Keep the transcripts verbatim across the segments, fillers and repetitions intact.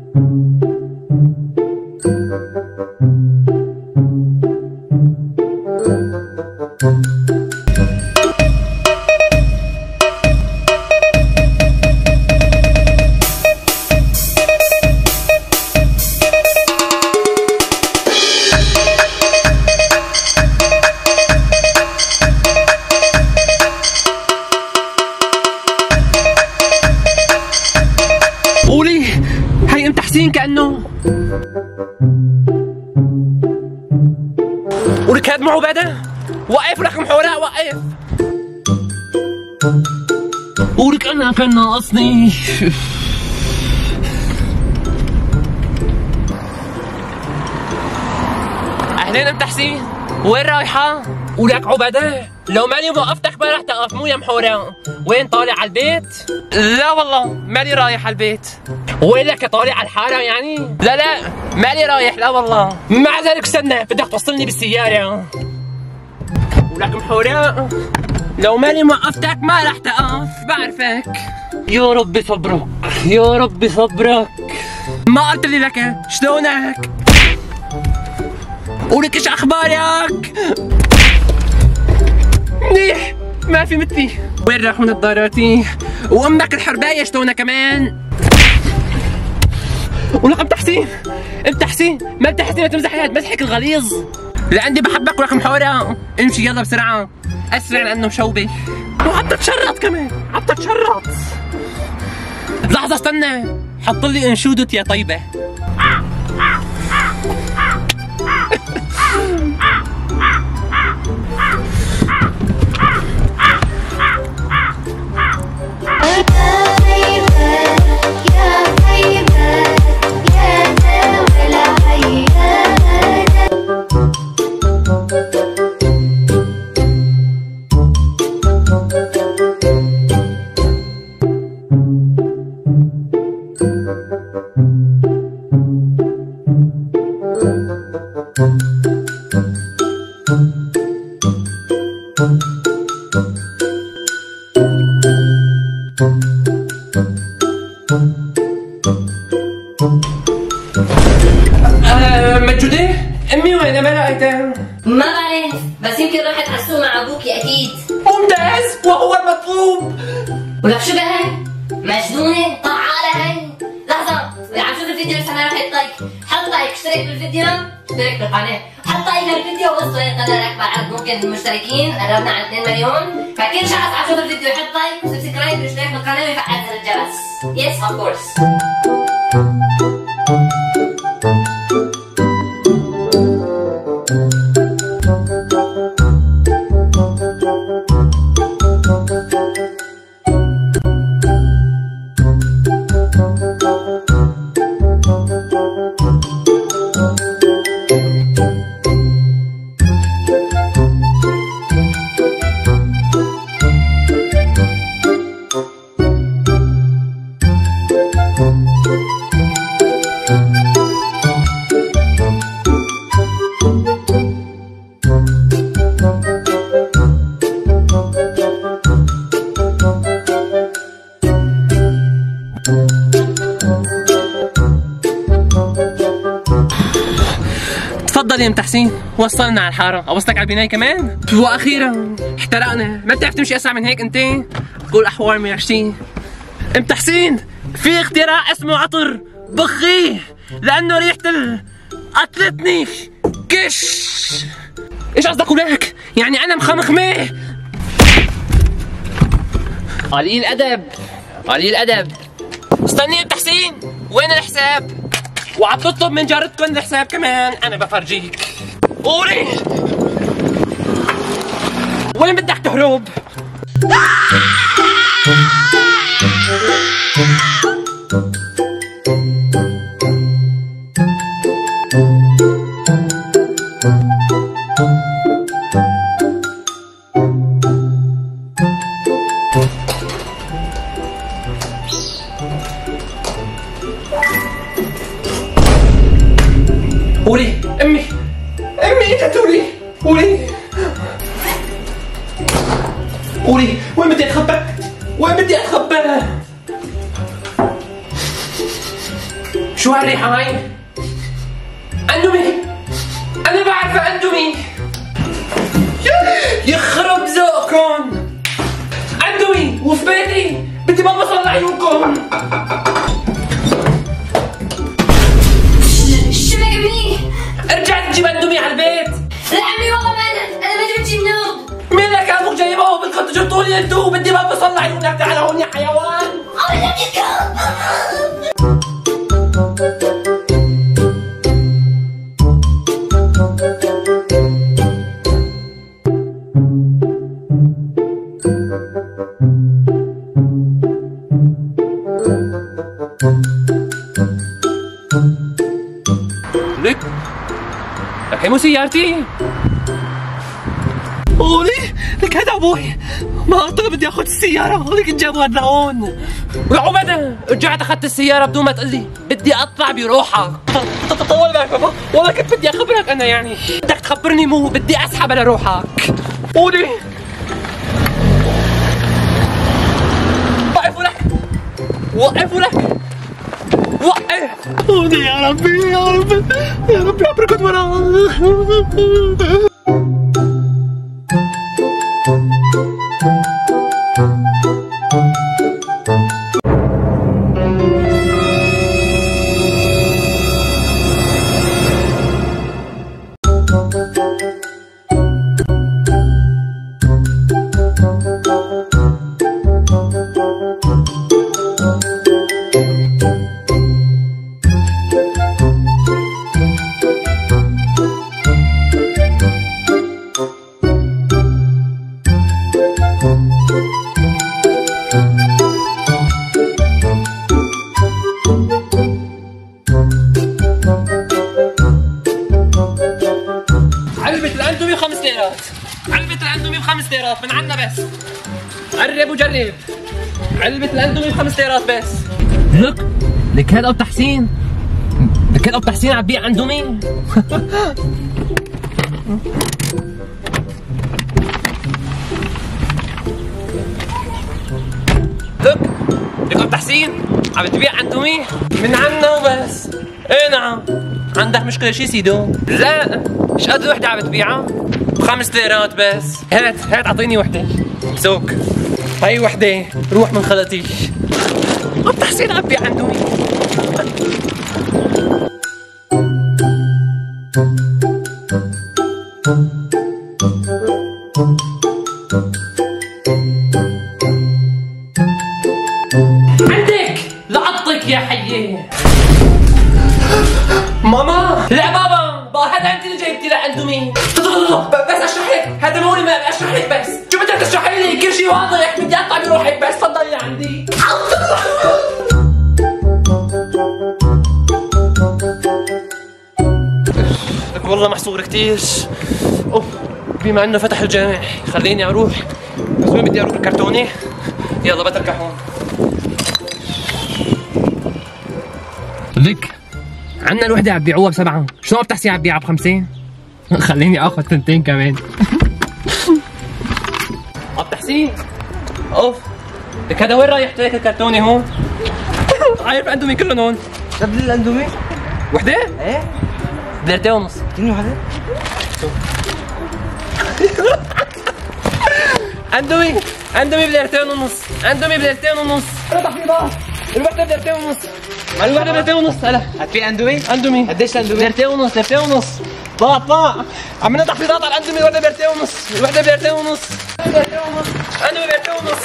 قولي هي ام تحسين كأنه ولك هاد معه بعدها وقف رقم حوراء وقف ولك انا كان ناقصني اهلين ام تحسين وين رايحة؟ ولك عبادة لو ماني موقفتك ما رح تقف مو يا محورة. وين طالع على البيت؟ لا والله ماني رايح على البيت. وين لك طالع على الحارة يعني؟ لا لا ماني رايح لا والله. مع ذلك استنى بدك توصلني بالسيارة. ولك محورة لو ماني موقفتك ما رح تقف بعرفك. يا ربي صبرك يا ربي صبرك. ما قلت لي لك شلونك؟ ولك ايش اخبارك؟ منيح ما في مثلي. وين راحوا نظاراتي؟ وامك الحربايه شلونها كمان؟ ولك ام تحسين ام تحسين ما بتحسين ما تمزحي هاد مزحك الغليظ. لعندي بحبك ولك محورة. امشي يلا بسرعه اسرع لانه مشوبه وعم تتشرط كمان عم تتشرط. لحظه استنى حط لي انشودة يا طيبه. آه مجودة؟ أمي وين ما لقيتها؟ ما بعرف بس يمكن راحت على السوق مع أبوكي أكيد. ممتاز وهو المطلوب. ولك شو بهي؟ مجنونة؟ طعالة هي؟ لحظة عم شوف الفيديو لسه ما راح لايك، حط لايك اشترك بالفيديو اشترك بالقناة، حط لايك للفيديو ووصل للقناة أكبر عدد ممكن من المشتركين، قربنا على اثنين مليون، فكل شخص عم شوف الفيديو يحط لايك وسبسكرايب واشتراك بالقناة ويفعل زر الجرس. يس اوف كورس. تفضل يا ام تحسين وصلنا على الحاره. اوصلك على البنايه كمان. واخيرا احترقنا. ما بتعرف تمشي اسرع من هيك انت؟ قول احوال ميرسي. ام تحسين في اختراع اسمه عطر بخيه لانه ريحه ال قتلتني. كش ايش قصدك ولك؟ يعني انا مخمخمه؟ قليل ادب قليل ادب. استني يا ام تحسين وين الحساب؟ وعم تطلب من جارتكم الحساب كمان. انا بفرجيك. قولي وين بدك تهرب؟ قولي امي امي اجت. قولي قولي قولي وين بدي اتخبى؟ وين بدي اتخبى؟ شو هالريحة هاي؟ اندومي، انا بعرف اندومي. يخرب ذوقكم، اندومي وفي بيتي، بدي ما بصل عيونكم. شو بك ابني؟ ارجع تجيب اندومي على البيت. لا عمي والله ما انا، انا ما جبت شي منهم. مين لك ابوك جايبه؟ بدكم تجبطوا لي انتو، بدي ما بصل عيونك. تعال هون يا حيوان. لك لك هي مو سيارتي. قولي لك هذا ابوي، ما قلت له بدي اخذ السيارة، لك جابوها لهون. يا عبادة رجعت اخذت السيارة بدون ما تقول لي، بدي اطلع بروحك. طول بالك بابا، والله كنت بدي اخبرك انا، يعني بدك تخبرني مو بدي اسحب على روحك. قولي وقفوا لك، وقفوا لك، وقف. قولي يا ربي يا ربي يا ربي ابركض وراه. علبة الاندومي بخمس ليرات، علبة الاندومي بخمس ليرات من عنا بس. قرب وجرب. علبة الاندومي بخمس ليرات بس. لك لك هذا ابو تحسين، لك هذا ابو تحسين عم بيع اندومي. لك لك ابو تحسين عم تبيع اندومي من عنا وبس. ايه نعم. عندك مشكلة شي سيدو؟ لا، مش قد وحدة عم تبيعها؟ بخمس ليرات بس. هات هات اعطيني وحدة. سوق. هاي وحدة، روح من خلطيش. ابو تحسين عم بيع اندومي. عندك لعطك يا حية. ماما لا بابا، بابا هذا انت اللي جايبتي لاندومي. بس اشرح لك، هذا مو ما اشرح لك بس. شو بدك تشرحي لي؟ كل شيء واضح، بدي اطلع بروحك بس. تفضلي لعندي. لك والله محصور كثير. اوف، بما انه فتح الجامع خليني اروح، بس وين بدي اروح؟ الكرتونة. يلا بتركح هون. لك عنا الوحدة عم بيعوها بسبعة، شلون بتحسي عم بيعها بخمسين؟ خليني اخذ تنتين كمان. عم تحسين؟ اوف، لك هذا وين رايح ترك الكرتونة هون؟ عارف اندومي كلهم هون. بدي الاندومي؟ وحدة؟ ايه؟ بليرتين ونص. اديني وحدة؟ اندومي اندومي بليرتين ونص، اندومي بليرتين ونص. انا تحفيظات، الوحدة بليرتين ونص. مع الوحدة بليرتين ونص. هلا هتبيع اندومي؟ اندومي قديش الاندومي؟ بليرتين ونص، بليرتين ونص. طلع طلع، عملنا تحفيظات على الاندومي. الوحدة بليرتين ونص، الوحدة بليرتين ونص، بليرتين ونص، اندومي بليرتين ونص.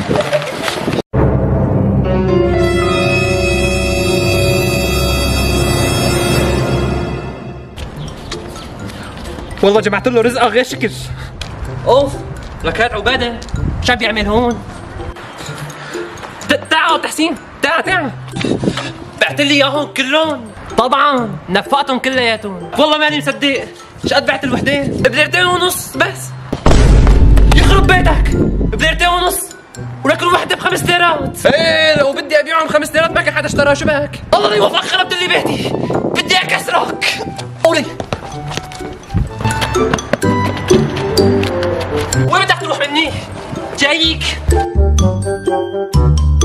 والله جمعت له رزقه غير شكل. اوف، لك هات عبادة شو عم بيعمل هون؟ تعال تحسين، تعال تعال. بعت لي اياهم كلهم. طبعا نفقتهم كلياتهم. والله ماني مصدق. ايش قد بعت الوحدة؟ بليرتين ونص بس. يخرب بيتك، بليرتين ونص ولك الوحدة بخمس ليرات. ايه لو بدي ابيعهم بخمس ليرات ما كان حدا اشتراها. شو بك؟ الله لا يوفقك، خربت لي بيتي، بدي اكسرك. قولي وين بدك تروح مني؟ جايك.